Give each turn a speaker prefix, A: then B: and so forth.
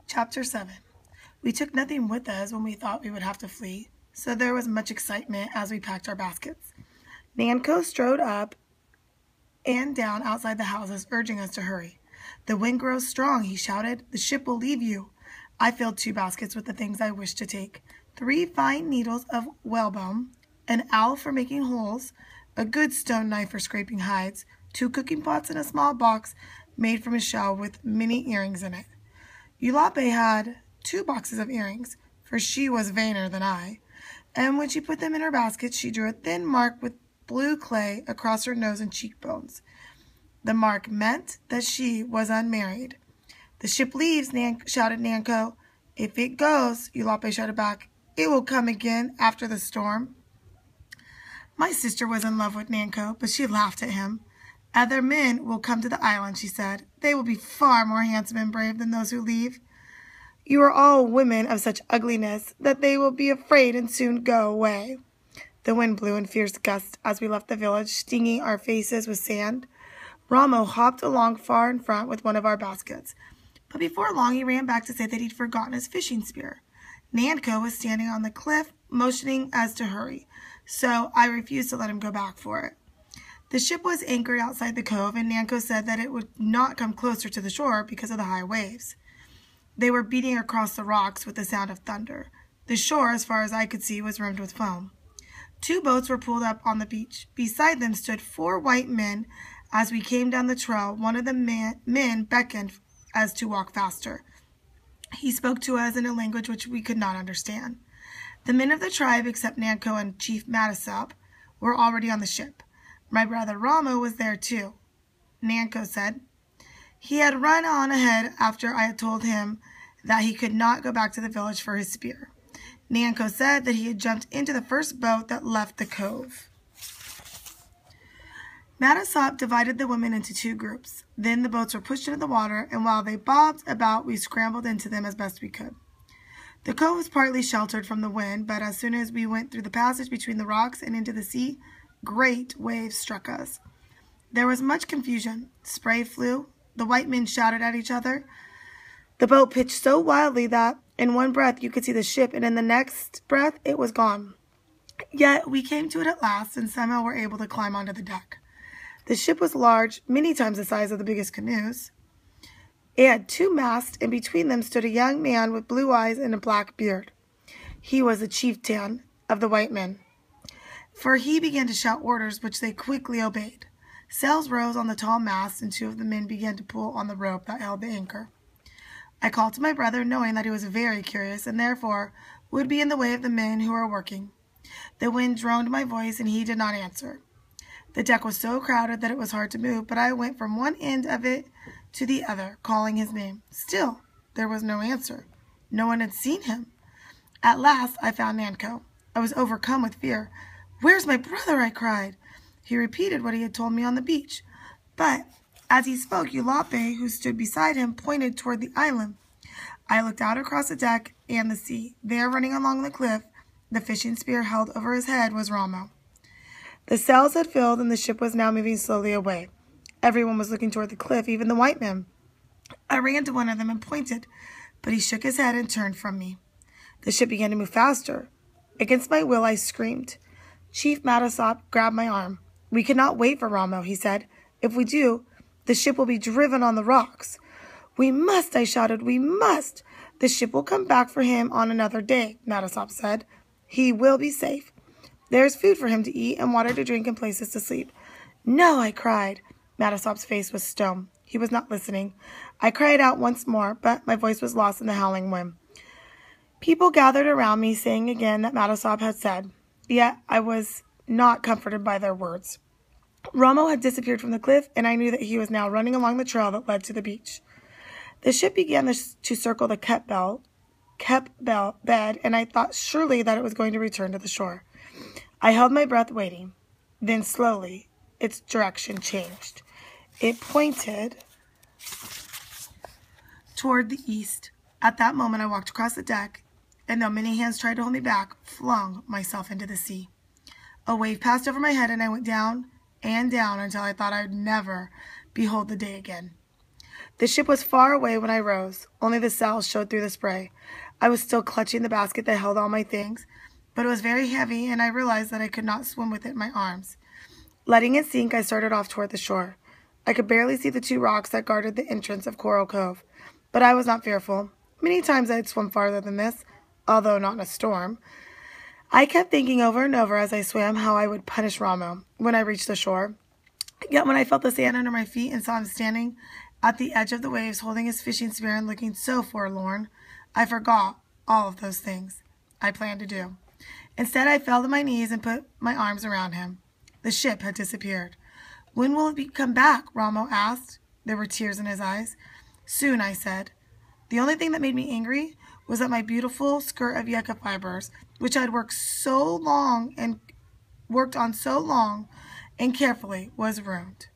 A: Chapter 7. We took nothing with us when we thought we would have to flee, so there was much excitement as we packed our baskets. Nanko strode up and down outside the houses, urging us to hurry. "The wind grows strong," he shouted. "The ship will leave you." I filled 2 baskets with the things I wished to take: 3 fine needles of whalebone, an awl for making holes, a good stone knife for scraping hides, 2 cooking pots, and a small box made from a shell with many earrings in it. Eulape had 2 boxes of earrings, for she was vainer than I, and when she put them in her basket, she drew a thin mark with blue clay across her nose and cheekbones. The mark meant that she was unmarried. "The ship leaves," shouted Nanko. "If it goes," Eulape shouted back, "it will come again after the storm." My sister was in love with Nanko, but she laughed at him. "Other men will come to the island," she said. "They will be far more handsome and brave than those who leave. You are all women of such ugliness that they will be afraid and soon go away." The wind blew in fierce gusts as we left the village, stinging our faces with sand. Ramo hopped along far in front with one of our baskets, but before long he ran back to say that he'd forgotten his fishing spear. Nanko was standing on the cliff, motioning us to hurry, so I refused to let him go back for it. The ship was anchored outside the cove, and Nanko said that it would not come closer to the shore because of the high waves. They were beating across the rocks with the sound of thunder. The shore, as far as I could see, was rimmed with foam. 2 boats were pulled up on the beach. Beside them stood 4 white men. As we came down the trail, one of the men beckoned us to walk faster. He spoke to us in a language which we could not understand. The men of the tribe, except Nanko and Chief Matasop, were already on the ship. My brother Ramo was there too. Nanko said he had run on ahead after I had told him that he could not go back to the village for his spear. Nanko said that he had jumped into the first boat that left the cove. Matasop divided the women into 2 groups. Then the boats were pushed into the water, and while they bobbed about, we scrambled into them as best we could. The cove was partly sheltered from the wind, but as soon as we went through the passage between the rocks and into the sea, great waves struck us. There was much confusion. Spray flew. The white men shouted at each other. The boat pitched so wildly that in one breath you could see the ship, and in the next breath it was gone. Yet we came to it at last, and somehow were able to climb onto the deck. The ship was large, many times the size of the biggest canoes. It had 2 masts, and between them stood a young man with blue eyes and a black beard. He was the chieftain of the white men, for he began to shout orders, which they quickly obeyed. Sails rose on the tall mast, and 2 of the men began to pull on the rope that held the anchor. I called to my brother, knowing that he was very curious, and therefore would be in the way of the men who were working. The wind droned my voice, and he did not answer. The deck was so crowded that it was hard to move, but I went from one end of it to the other, calling his name. Still, there was no answer. No one had seen him. At last, I found Nanko. I was overcome with fear. "Where's my brother?" I cried. He repeated what he had told me on the beach. But as he spoke, Eulape, who stood beside him, pointed toward the island. I looked out across the deck and the sea. There, running along the cliff, the fishing spear held over his head, was Ramo. The sails had filled, and the ship was now moving slowly away. Everyone was looking toward the cliff, even the white men. I ran to one of them and pointed, but he shook his head and turned from me. The ship began to move faster. Against my will, I screamed. Chief Matasop grabbed my arm. "We cannot wait for Ramo," he said. "If we do, the ship will be driven on the rocks." "We must," I shouted. "We must." "The ship will come back for him on another day," Matasop said. "He will be safe. There's food for him to eat and water to drink and places to sleep." "No," I cried. Matasop's face was stone. He was not listening. I cried out once more, but my voice was lost in the howling wind. People gathered around me, saying again that Matasop had said, yet I was not comforted by their words. Ramo had disappeared from the cliff, and I knew that he was now running along the trail that led to the beach. The ship began to circle the kept bed, and I thought surely that it was going to return to the shore. I held my breath waiting. Then slowly its direction changed. It pointed toward the east. At that moment I walked across the deck, and though many hands tried to hold me back, flung myself into the sea. A wave passed over my head, and I went down and down until I thought I would never behold the day again. The ship was far away when I rose. Only the sails showed through the spray. I was still clutching the basket that held all my things, but it was very heavy, and I realized that I could not swim with it in my arms. Letting it sink, I started off toward the shore. I could barely see the 2 rocks that guarded the entrance of Coral Cove, but I was not fearful. Many times I had swum farther than this, although not in a storm. I kept thinking over and over as I swam how I would punish Ramo when I reached the shore. Yet when I felt the sand under my feet and saw him standing at the edge of the waves holding his fishing spear and looking so forlorn, I forgot all of those things I planned to do. Instead, I fell to my knees and put my arms around him. The ship had disappeared. "When will it come back?" Ramo asked. There were tears in his eyes. "Soon," I said. The only thing that made me angry was that my beautiful skirt of yucca fibers, which I had worked on so long and carefully, was ruined.